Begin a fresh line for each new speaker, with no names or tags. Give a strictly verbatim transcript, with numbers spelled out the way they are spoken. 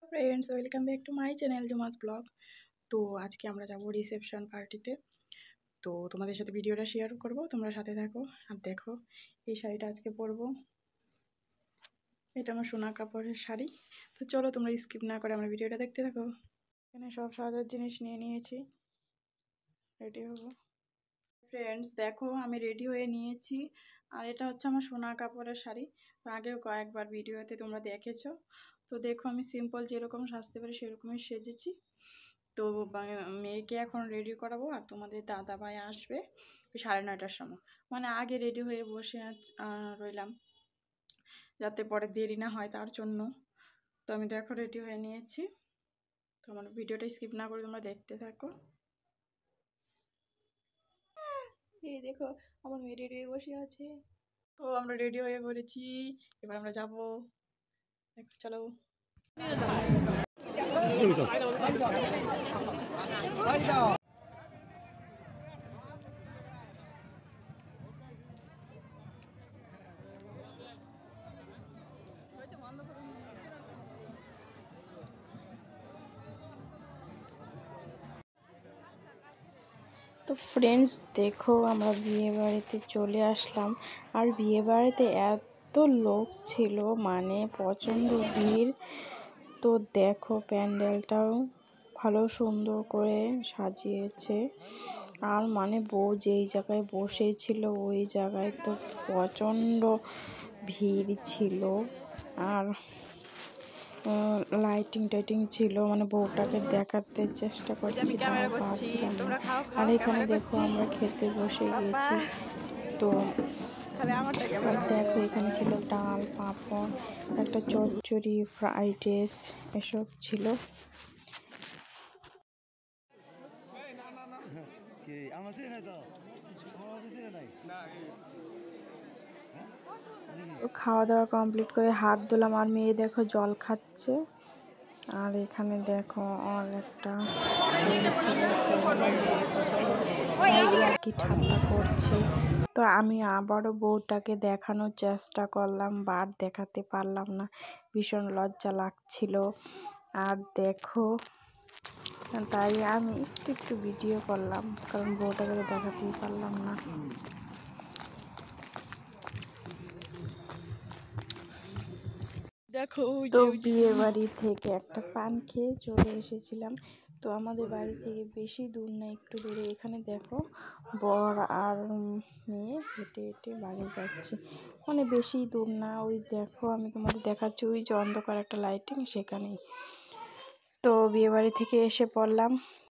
Friends welcome back to my channel जुमास blog. तो आज के আমরা যাব রিসেপশন পার্টিতে। তো তোমাদের সাথে ভিডিওটা শেয়ার করব, তোমরা সাথে থাকো আর দেখো। এই শাড়িটা আজকে পরবো, এটা আমার সোনা কাপড়ের শাড়ি। তো চলো তোমরা স্কিপ না করে আমার ভিডিওটা দেখতে থাকো। এখানে সব সাজার জিনিস নিয়ে নিয়েছি, রেডি হব। ফ্রেন্ডস দেখো আমি রেডি হয়ে নিয়েছি, আর এটা হচ্ছে আমার সোনা কাপড়ের শাড়ি। আগেও কয়েকবার ভিডিওতে তোমরা দেখেছো। তো দেখো আমি সিম্পল যেরকম সাজতে পারি সেরকমই সেজেছি। তো মেয়েকে এখন রেডি করাবো, আর তোমাদের দাদা ভাই আসবে সাড়ে নয়টার সময়। মানে আগে রেডি হয়ে বসে রইলাম যাতে পরে দেরি না হয় তার জন্য। তো আমি দেখো রেডি হয়ে নিয়েছি। তো আমার ভিডিওটা স্কিপ না করে তোমরা দেখতে থাকো। এই দেখো আমার মেয়ে রেডি হয়ে বসে আছে। তো আমরা রেডি হয়ে পড়েছি, এবার আমরা যাবো। চলো তো ফ্রেন্ডস দেখো আমরা বিয়ে বাড়িতে চলে আসলাম, আর বিয়ে বাড়িতে এত লোক ছিল মানে প্রচণ্ড ভিড়। তো দেখো প্যান্ডেলটাও ভালো সুন্দর করে সাজিয়েছে, আর মানে বউ যেই জায়গায় বসেছিল ওই জায়গায় তো প্রচণ্ড ভিড় ছিল, আর লাইটিং টাইটিং ছিল, মানে বউটাকে দেখাতে চেষ্টা করছি পারছিলাম না। আর এখানে দেখো আমরা খেতে বসে গিয়েছি। তো দেখো এখানে ছিল ডাল, পাঁপড়, একটা চচ্চড়ি, ফ্রাইড রাইস এসব ছিল। খাওয়া দাওয়া কমপ্লিট করে হাত ধুলাম, আর মেয়ে দেখো জল খাচ্ছে। আর এখানে দেখো অনেকটা কি ঠান্ডা করছে। তো আমি আবারও বউটাকে দেখানোর চেষ্টা করলাম, বাট দেখাতে পারলাম না, ভীষণ লজ্জা লাগছিল। আর দেখো তাই আমি একটু একটু ভিডিও করলাম, কারণ বউটাকে দেখাতেই পারলাম না। দেখো তো বিয়ে বাড়ি থেকে একটা পান খেয়ে চলে এসেছিলাম। তো আমাদের বাড়ি থেকে বেশি দূর না, একটু দূরে। এখানে দেখো বর আর মেয়ে হেঁটে হেঁটে বাড়ি যাচ্ছে, মানে বেশি দূর না। ওই দেখো আমি তোমাদের দেখাচ্ছি, ওই যে অন্ধকার একটা লাইটিং সেখানেই। তো বিয়ে বাড়ি থেকে এসে পড়লাম,